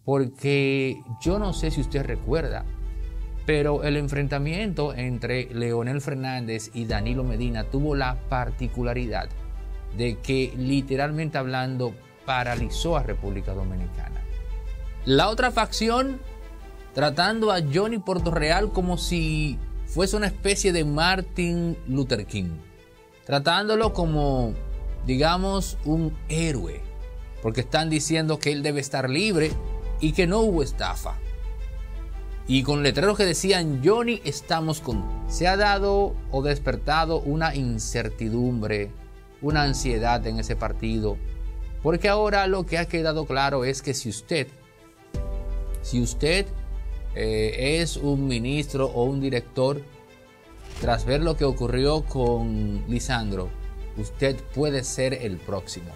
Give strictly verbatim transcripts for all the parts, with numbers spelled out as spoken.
porque yo no sé si usted recuerda, pero el enfrentamiento entre Leonel Fernández y Danilo Medina tuvo la particularidad de que, literalmente hablando, paralizó a República Dominicana. La otra facción tratando a Johnny Portorreal como si fuese una especie de Martin Luther King, tratándolo como, digamos, un héroe, porque están diciendo que él debe estar libre y que no hubo estafa. Y con letreros que decían Johnny, estamos con... Se ha dado o despertado una incertidumbre, una ansiedad en ese partido, porque ahora lo que ha quedado claro es que si usted, si usted eh, es un ministro o un director, tras ver lo que ocurrió con Lisandro, usted puede ser el próximo.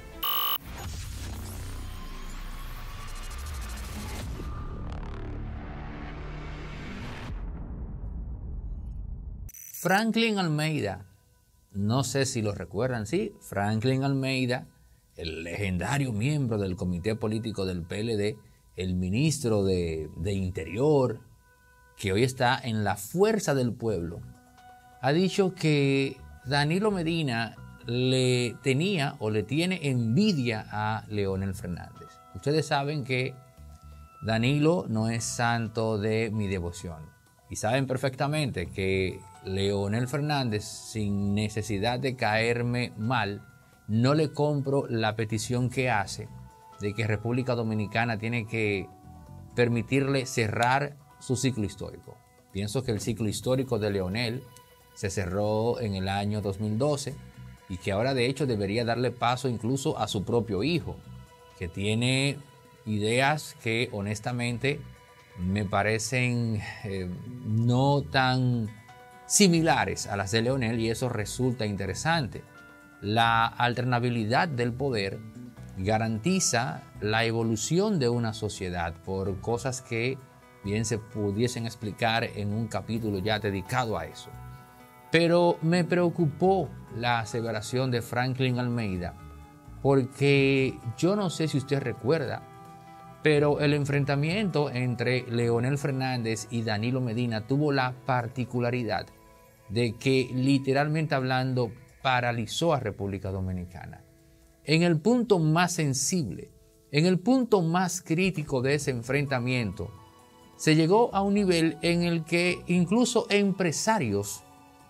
Franklin Almeida, no sé si lo recuerdan, sí, Franklin Almeida, el legendario miembro del comité político del P L D, el ministro de, de Interior, que hoy está en la Fuerza del Pueblo, ha dicho que Danilo Medina le tenía o le tiene envidia a Leonel Fernández. Ustedes saben que Danilo no es santo de mi devoción y saben perfectamente que Leonel Fernández, sin necesidad de caerme mal, no le compro la petición que hace de que República Dominicana tiene que permitirle cerrar su ciclo histórico. Pienso que el ciclo histórico de Leonel se cerró en el año dos mil doce y que ahora de hecho debería darle paso incluso a su propio hijo, que tiene ideas que honestamente me parecen eh, no tan similares a las de Leonel, y eso resulta interesante. La alternabilidad del poder garantiza la evolución de una sociedad por cosas que bien se pudiesen explicar en un capítulo ya dedicado a eso. Pero me preocupó la aseveración de Franklin Almeida, porque yo no sé si usted recuerda, pero el enfrentamiento entre Leonel Fernández y Danilo Medina tuvo la particularidad de que, literalmente hablando, paralizó a República Dominicana. En el punto más sensible, en el punto más crítico de ese enfrentamiento, se llegó a un nivel en el que incluso empresarios,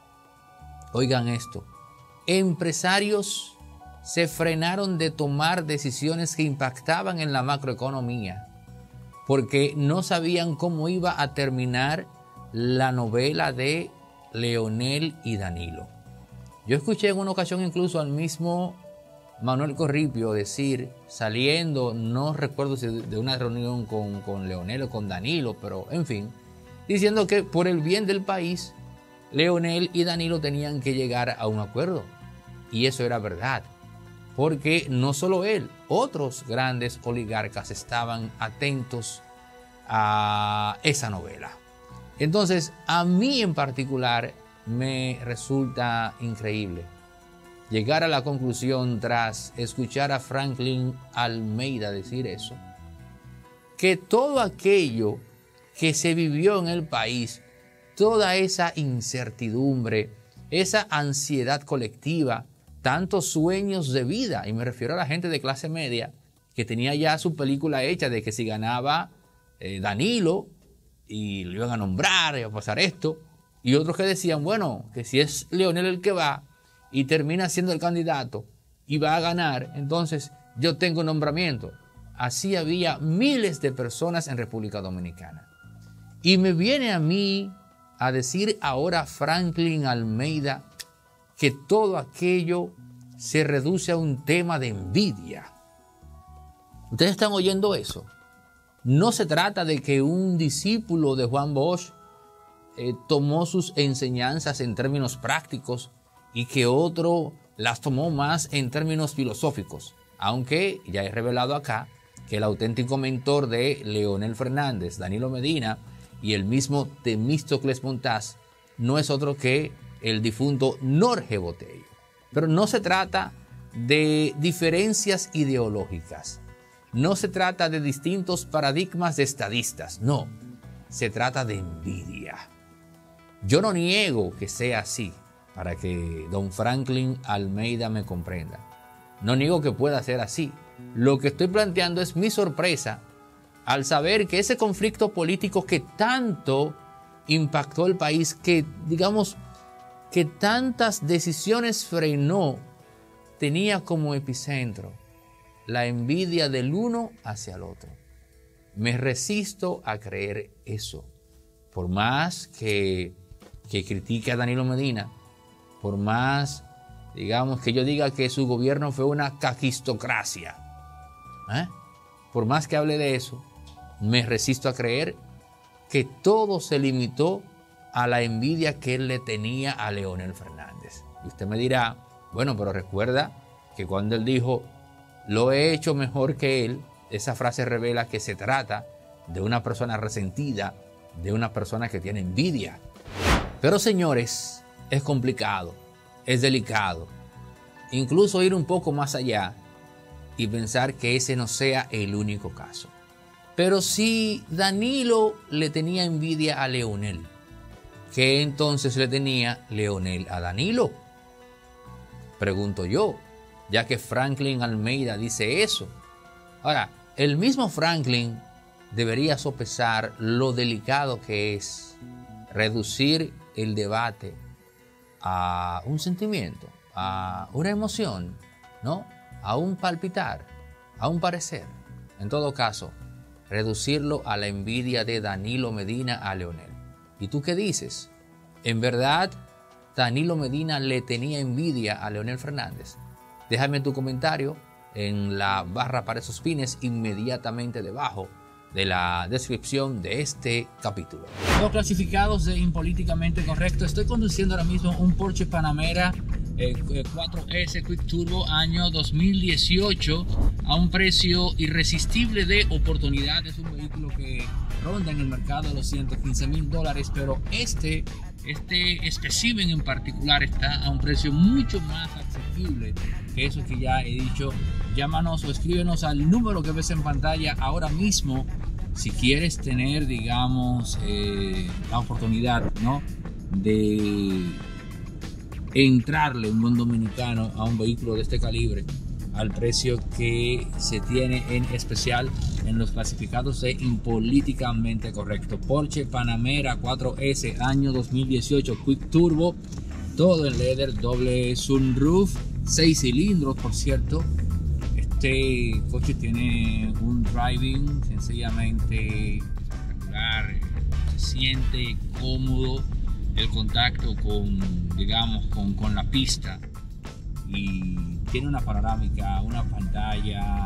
oigan esto, empresarios se frenaron de tomar decisiones que impactaban en la macroeconomía, porque no sabían cómo iba a terminar la novela de Leonel y Danilo. Yo escuché en una ocasión incluso al mismo Manuel Corripio decir, saliendo, no recuerdo si de una reunión con, con Leonel o con Danilo, pero en fin, diciendo que por el bien del país, Leonel y Danilo tenían que llegar a un acuerdo. Y eso era verdad, porque no solo él, otros grandes oligarcas estaban atentos a esa novela. Entonces, a mí en particular me resulta increíble llegar a la conclusión, tras escuchar a Franklin Almeida decir eso, que todo aquello que se vivió en el país, toda esa incertidumbre, esa ansiedad colectiva, tantos sueños de vida, y me refiero a la gente de clase media que tenía ya su película hecha de que si ganaba eh, Danilo y lo iban a nombrar, iba a pasar esto, y otros que decían, bueno, que si es Leonel el que va y termina siendo el candidato y va a ganar, entonces yo tengo nombramiento. Así había miles de personas en República Dominicana. Y me viene a mí a decir ahora Franklin Almeida que todo aquello se reduce a un tema de envidia. ¿Ustedes están oyendo eso? No se trata de que un discípulo de Juan Bosch eh, tomó sus enseñanzas en términos prácticos y que otro las tomó más en términos filosóficos, aunque ya he revelado acá que el auténtico mentor de Leonel Fernández, Danilo Medina, y el mismo Temístocles Montaz no es otro que el difunto Jorge Botello. Pero no se trata de diferencias ideológicas. no se trata de distintos paradigmas de estadistas, no, se trata de envidia. Yo no niego que sea así, para que don Franklin Almeida me comprenda. No niego que pueda ser así. Lo que estoy planteando es mi sorpresa al saber que ese conflicto político que tanto impactó el país, que digamos que tantas decisiones frenó, tenía como epicentro la envidia del uno hacia el otro. Me resisto a creer eso. Por más que, que critique a Danilo Medina, por más, digamos, que yo diga que su gobierno fue una cajistocracia, ¿eh? Por más que hable de eso, me resisto a creer que todo se limitó a la envidia que él le tenía a Leonel Fernández. Y usted me dirá, bueno, pero recuerda que cuando él dijo, lo he hecho mejor que él, esa frase revela que se trata de una persona resentida, de una persona que tiene envidia. Pero señores, es complicado, es delicado. Incluso ir un poco más allá y pensar que ese no sea el único caso. Pero si Danilo le tenía envidia a Leonel, ¿qué entonces le tenía Leonel a Danilo? Pregunto yo, ya que Franklin Almeida dice eso. Ahora, el mismo Franklin debería sopesar lo delicado que es reducir el debate a un sentimiento, a una emoción, ¿no? A un palpitar, a un parecer. En todo caso, reducirlo a la envidia de Danilo Medina a Leonel. ¿Y tú qué dices? ¿En verdad Danilo Medina le tenía envidia a Leonel Fernández? Déjame tu comentario en la barra para esos fines inmediatamente debajo de la descripción de este capítulo. Los clasificados de Impolíticamente Correcto. Estoy conduciendo ahora mismo un Porsche Panamera eh, cuatro S Quick Turbo año dos mil dieciocho a un precio irresistible de oportunidad. Es un vehículo que ronda en el mercado de los ciento quince mil dólares, pero este, este espécimen en particular está a un precio mucho más accesible que eso que ya he dicho. Llámanos o escríbenos al número que ves en pantalla ahora mismo si quieres tener, digamos, eh, la oportunidad, ¿no?, de entrarle un buen dominicano a un vehículo de este calibre al precio que se tiene en especial en los clasificados de Impolíticamente Correcto. Porsche Panamera cuatro S año dos mil dieciocho Quick Turbo, todo en leather, doble sunroof, seis cilindros por cierto. Este coche tiene un driving sencillamente espectacular, se siente cómodo el contacto con, digamos, con, con la pista, y tiene una panorámica, una pantalla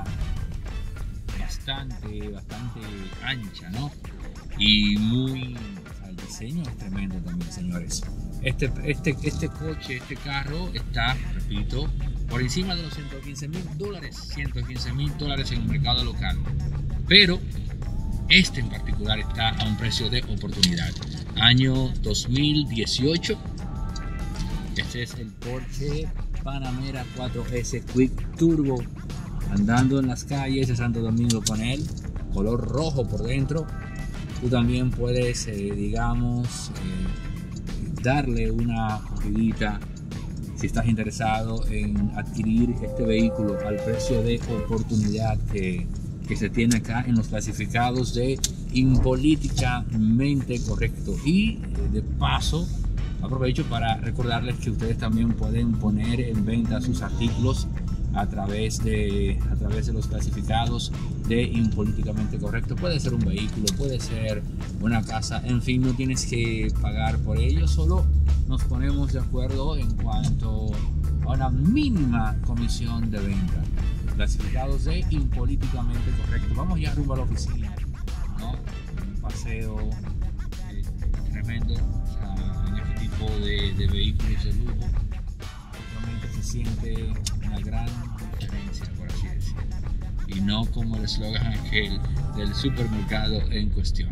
bastante, bastante ancha, ¿no? Y muy, o sea, el diseño es tremendo también, señores. Este, este, este coche, este carro está, repito, por encima de los ciento quince mil dólares, ciento quince mil dólares en el mercado local. Pero este en particular está a un precio de oportunidad. Año dos mil dieciocho. Este es el Porsche Panamera cuatro S Quick Turbo. Andando en las calles de Santo Domingo con él, color rojo por dentro. Tú también puedes, eh, digamos, eh, darle una corridita si estás interesado en adquirir este vehículo al precio de oportunidad que, que se tiene acá en los clasificados de Impolíticamente Correcto. Y eh, de paso aprovecho para recordarles que ustedes también pueden poner en venta sus artículos a través de, a través de los clasificados de Impolíticamente Correcto. Puede ser un vehículo, puede ser una casa, en fin, no tienes que pagar por ello, solo nos ponemos de acuerdo en cuanto a una mínima comisión de venta. Los clasificados de Impolíticamente Correcto. Vamos ya rumbo a la oficina, ¿no? Un paseo eh, tremendo, o sea, en este tipo de, de vehículos de lujo. Realmente se siente una gran diferencia, por así decirlo, y no como el eslogan aquel del supermercado en cuestión.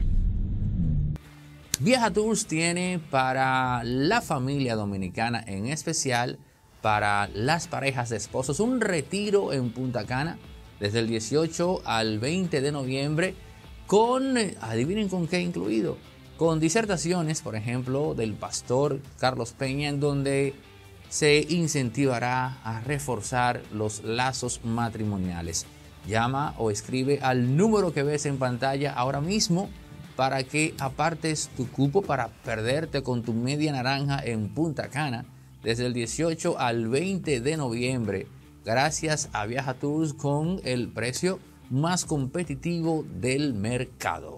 Viaja Tours tiene para la familia dominicana, en especial para las parejas de esposos, un retiro en Punta Cana desde el dieciocho al veinte de noviembre, con, adivinen con qué incluido, con disertaciones, por ejemplo, del pastor Carlos Peña, en donde se incentivará a reforzar los lazos matrimoniales. Llama o escribe al número que ves en pantalla ahora mismo para que apartes tu cupo para perderte con tu media naranja en Punta Cana desde el dieciocho al veinte de noviembre, gracias a Viaja Tours con el precio más competitivo del mercado.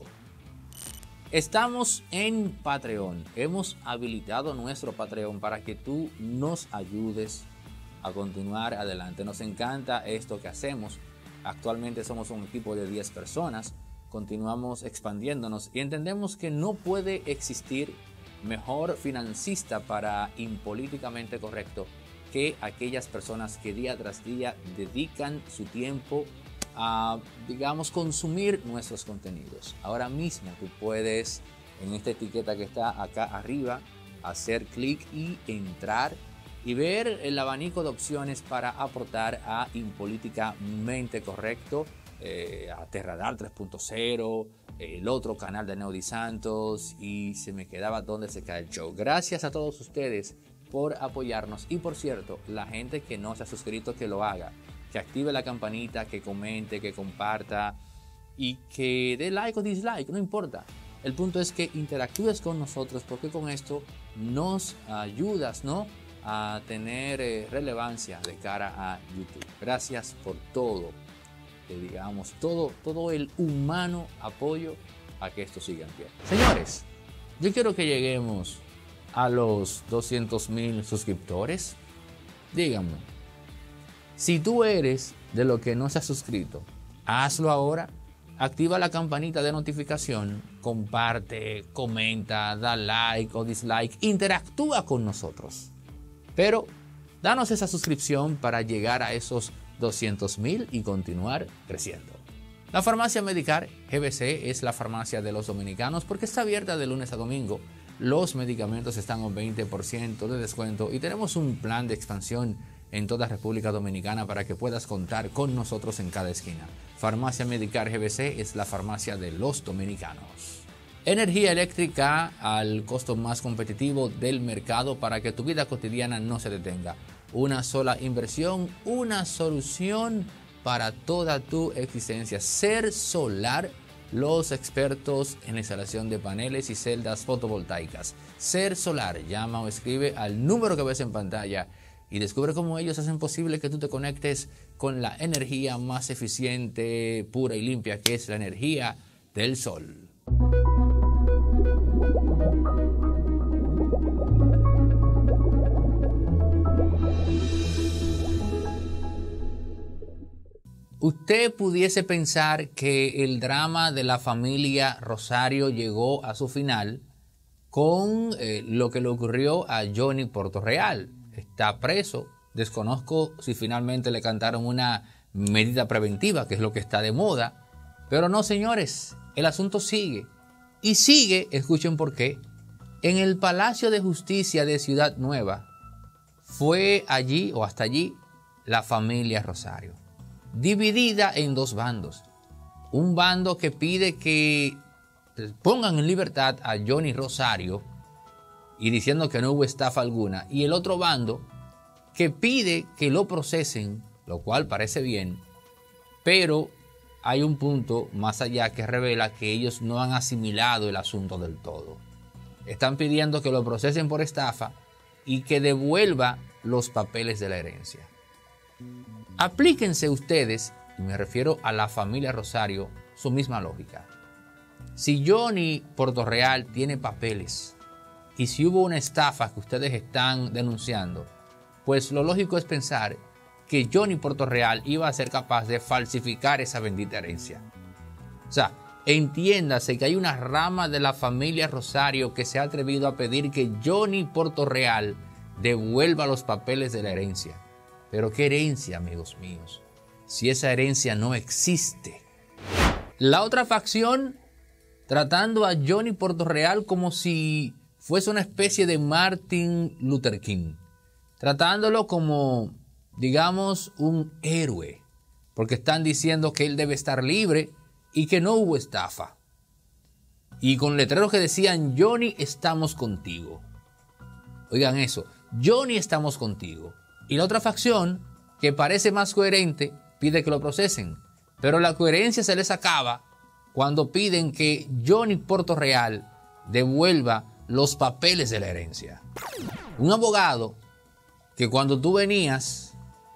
Estamos en Patreon. Hemos habilitado nuestro Patreon para que tú nos ayudes a continuar adelante. Nos encanta esto que hacemos. Actualmente somos un equipo de diez personas. Continuamos expandiéndonos y entendemos que no puede existir mejor financista para Impolíticamente Correcto que aquellas personas que día tras día dedican su tiempo a, digamos, consumir nuestros contenidos. Ahora mismo tú puedes, en esta etiqueta que está acá arriba, hacer clic y entrar y ver el abanico de opciones para aportar a Impolíticamente Correcto, eh, a Terradar tres punto cero, el otro canal de Neody Santos, y se me quedaba donde se cae el show. Gracias a todos ustedes por apoyarnos, y por cierto, la gente que no se ha suscrito, que lo haga, que active la campanita, que comente, que comparta y que dé like o dislike, no importa. El punto es que interactúes con nosotros, porque con esto nos ayudas, ¿no?, a tener eh, relevancia de cara a YouTube. Gracias por todo, eh, digamos, todo, todo el humano apoyo a que esto siga en pie. Señores, yo quiero que lleguemos a los doscientos mil suscriptores. Díganme, si tú eres de los que no se ha suscrito, hazlo ahora. Activa la campanita de notificación, comparte, comenta, da like o dislike, interactúa con nosotros. Pero danos esa suscripción para llegar a esos doscientos mil y continuar creciendo. La farmacia Medicar G B C es la farmacia de los dominicanos porque está abierta de lunes a domingo. Los medicamentos están a un veinte por ciento de descuento y tenemos un plan de expansión en toda República Dominicana para que puedas contar con nosotros en cada esquina. Farmacia Medicar G B C es la farmacia de los dominicanos. Energía eléctrica al costo más competitivo del mercado para que tu vida cotidiana no se detenga. Una sola inversión, una solución para toda tu existencia. Ser Solar, los expertos en la instalación de paneles y celdas fotovoltaicas. Ser Solar, llama o escribe al número que ves en pantalla y descubre cómo ellos hacen posible que tú te conectes con la energía más eficiente, pura y limpia, que es la energía del sol. Usted pudiese pensar que el drama de la familia Rosario llegó a su final con eh, lo que le ocurrió a Johnny Portorreal. Está preso. Desconozco si finalmente le cantaron una medida preventiva, que es lo que está de moda. Pero no, señores, el asunto sigue. Y sigue, escuchen por qué, en el Palacio de Justicia de Ciudad Nueva. Fue allí o hasta allí la familia Rosario, dividida en dos bandos. Un bando que pide que pongan en libertad a Johnny Rosario y diciendo que no hubo estafa alguna, y el otro bando que pide que lo procesen, lo cual parece bien, pero hay un punto más allá que revela que ellos no han asimilado el asunto del todo. Están pidiendo que lo procesen por estafa y que devuelva los papeles de la herencia. Aplíquense ustedes, y me refiero a la familia Rosario, su misma lógica. Si Johnny Portorreal tiene papeles y si hubo una estafa que ustedes están denunciando, pues lo lógico es pensar que Johnny Portorreal iba a ser capaz de falsificar esa bendita herencia. O sea, entiéndase que hay una rama de la familia Rosario que se ha atrevido a pedir que Johnny Portorreal devuelva los papeles de la herencia. Pero ¿qué herencia, amigos míos? Si esa herencia no existe. La otra facción tratando a Johnny Portorreal como si fuese una especie de Martin Luther King. Tratándolo como, digamos, un héroe. porque están diciendo que él debe estar libre y que no hubo estafa. Y con letreros que decían, Johnny, estamos contigo. Oigan eso, Johnny, estamos contigo. Y la otra facción, que parece más coherente, pide que lo procesen. Pero la coherencia se les acaba cuando piden que Johnny Portorreal devuelva los papeles de la herencia. Un abogado que cuando tú venías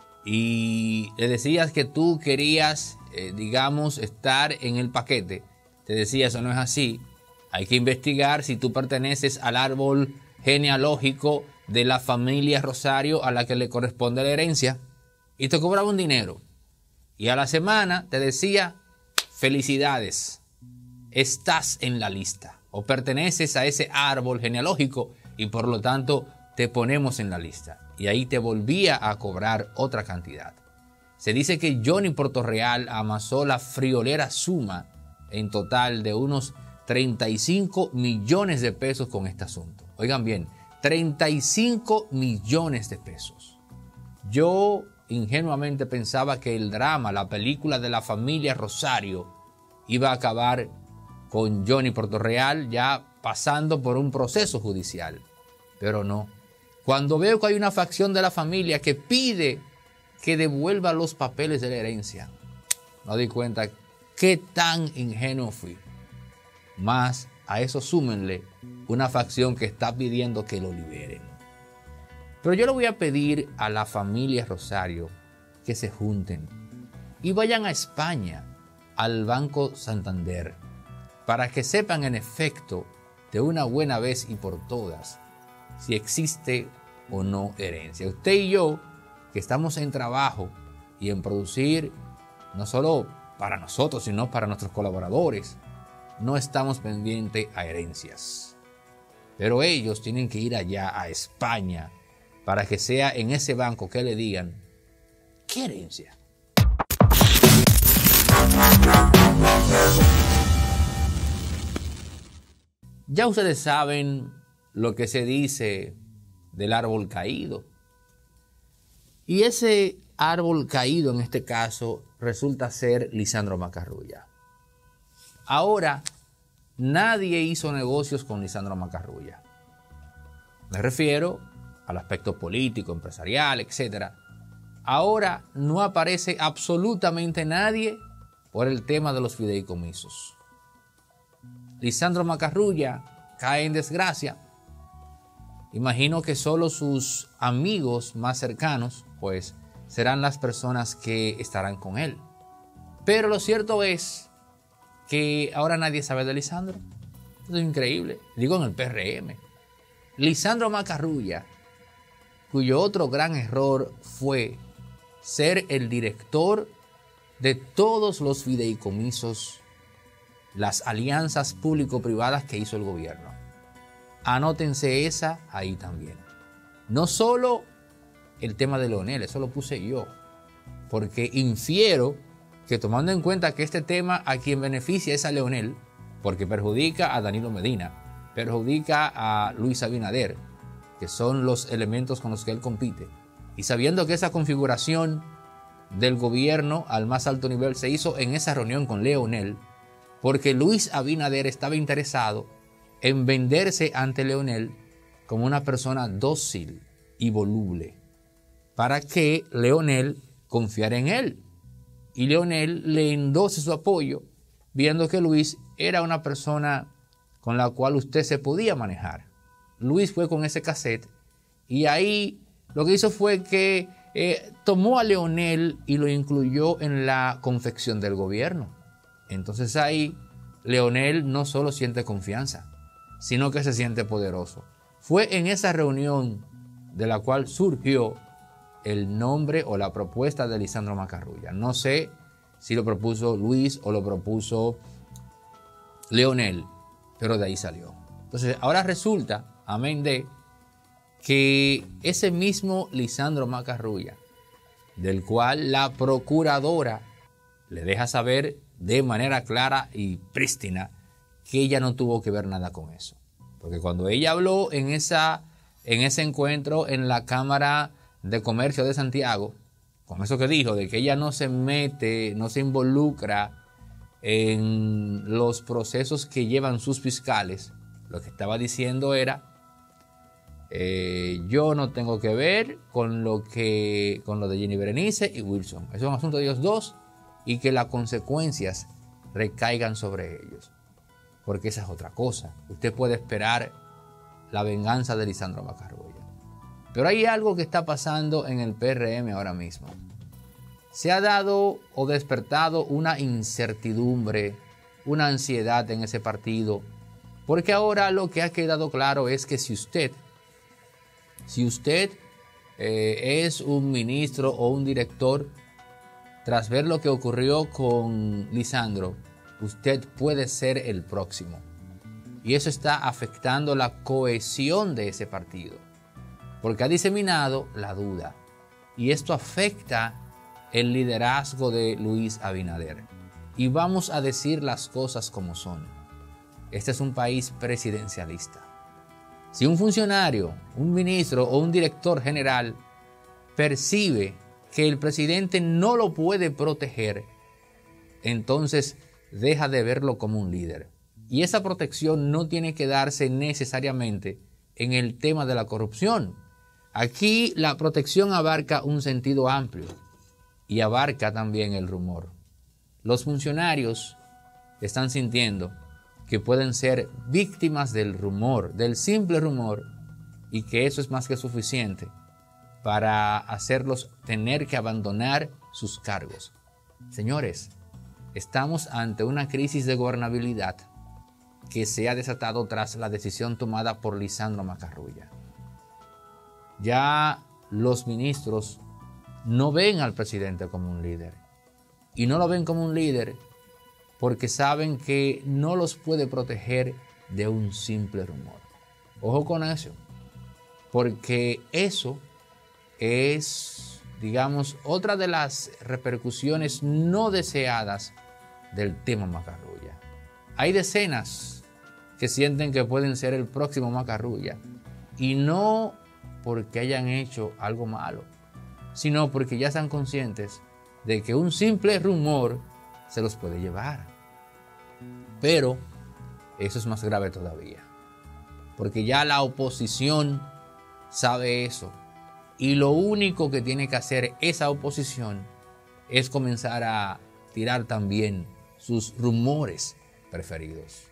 y le decías que tú querías, eh, digamos, estar en el paquete, te decía, eso no es así. Hay que investigar si tú perteneces al árbol genealógico de la familia Rosario a la que le corresponde la herencia. Y te cobraba un dinero. Y a la semana te decía, felicidades, estás en la lista. O perteneces a ese árbol genealógico y por lo tanto te ponemos en la lista. Y ahí te volvía a cobrar otra cantidad. Se dice que Johnny Portorreal amasó la friolera suma en total de unos treinta y cinco millones de pesos con este asunto. Oigan bien, treinta y cinco millones de pesos. Yo ingenuamente pensaba que el drama, la película de la familia Rosario, iba a acabar con Johnny Portorreal ya pasando por un proceso judicial. Pero no. Cuando veo que hay una facción de la familia que pide que devuelva los papeles de la herencia, me doy cuenta qué tan ingenuo fui. Más a eso súmenle una facción que está pidiendo que lo liberen. Pero yo le voy a pedir a la familia Rosario que se junten y vayan a España, al Banco Santander, para que sepan en efecto de una buena vez y por todas si existe o no herencia. Usted y yo, que estamos en trabajo y en producir, no solo para nosotros, sino para nuestros colaboradores, no estamos pendientes a herencias. Pero ellos tienen que ir allá a España para que sea en ese banco que le digan, ¿qué herencia? Ya ustedes saben lo que se dice del árbol caído. Y ese árbol caído en este caso resulta ser Lisandro Macarrulla. Ahora, nadie hizo negocios con Lisandro Macarrulla. Me refiero al aspecto político, empresarial, etcétera. Ahora no aparece absolutamente nadie por el tema de los fideicomisos. Lisandro Macarrulla cae en desgracia. Imagino que solo sus amigos más cercanos, pues, serán las personas que estarán con él. Pero lo cierto es que ahora nadie sabe de Lisandro. Esto es increíble. Digo, en el P R M. Lisandro Macarrulla, cuyo otro gran error fue ser el director de todos los fideicomisos, las alianzas público-privadas que hizo el gobierno. Anótense esa ahí también. No solo el tema de Leonel, eso lo puse yo, porque infiero que tomando en cuenta que este tema a quien beneficia es a Leonel, porque perjudica a Danilo Medina, perjudica a Luis Abinader, que son los elementos con los que él compite, y sabiendo que esa configuración del gobierno al más alto nivel se hizo en esa reunión con Leonel, porque Luis Abinader estaba interesado en venderse ante Leonel como una persona dócil y voluble, para que Leonel confiara en él. Y Leonel le endose su apoyo, viendo que Luis era una persona con la cual usted se podía manejar. Luis fue con ese cassette y ahí lo que hizo fue que eh, tomó a Leonel y lo incluyó en la confección del gobierno. Entonces ahí Leonel no solo siente confianza, sino que se siente poderoso. Fue en esa reunión de la cual surgió el nombre o la propuesta de Lisandro Macarrulla. No sé si lo propuso Luis o lo propuso Leonel, pero de ahí salió. Entonces ahora resulta, amén de, que ese mismo Lisandro Macarrulla, del cual la procuradora le deja saber de manera clara y prístina que ella no tuvo que ver nada con eso. Porque cuando ella habló en, esa, en ese encuentro en la Cámara de Comercio de Santiago con eso que dijo, de que ella no se mete, no se involucra en los procesos que llevan sus fiscales, lo que estaba diciendo era, eh, yo no tengo que ver con lo, que, con lo de Jenny Berenice y Wilson. Eso es un asunto de ellos dos y que las consecuencias recaigan sobre ellos. Porque esa es otra cosa. Usted puede esperar la venganza de Lisandro Macarrulla. Pero hay algo que está pasando en el P R M ahora mismo. Se ha dado o despertado una incertidumbre, una ansiedad en ese partido, porque ahora lo que ha quedado claro es que si usted, si usted eh, es un ministro o un director, tras ver lo que ocurrió con Lisandro, usted puede ser el próximo. Y eso está afectando la cohesión de ese partido, porque ha diseminado la duda. Y esto afecta el liderazgo de Luis Abinader. Y vamos a decir las cosas como son. Este es un país presidencialista. Si un funcionario, un ministro o un director general percibe que el presidente no lo puede proteger, entonces deja de verlo como un líder. Y esa protección no tiene que darse necesariamente en el tema de la corrupción. Aquí la protección abarca un sentido amplio y abarca también el rumor. Los funcionarios están sintiendo que pueden ser víctimas del rumor, del simple rumor, y que eso es más que suficiente para hacerlos tener que abandonar sus cargos. Señores, estamos ante una crisis de gobernabilidad que se ha desatado tras la decisión tomada por Lisandro Macarrulla. Ya los ministros no ven al presidente como un líder. Y no lo ven como un líder porque saben que no los puede proteger de un simple rumor. Ojo con eso, porque eso es, digamos, otra de las repercusiones no deseadas del tema Macarrulla. Hay decenas que sienten que pueden ser el próximo Macarrulla, y no porque hayan hecho algo malo, sino porque ya están conscientes de que un simple rumor se los puede llevar. Pero eso es más grave todavía, porque ya la oposición sabe eso, y lo único que tiene que hacer esa oposición es comenzar a tirar también sus rumores preferidos.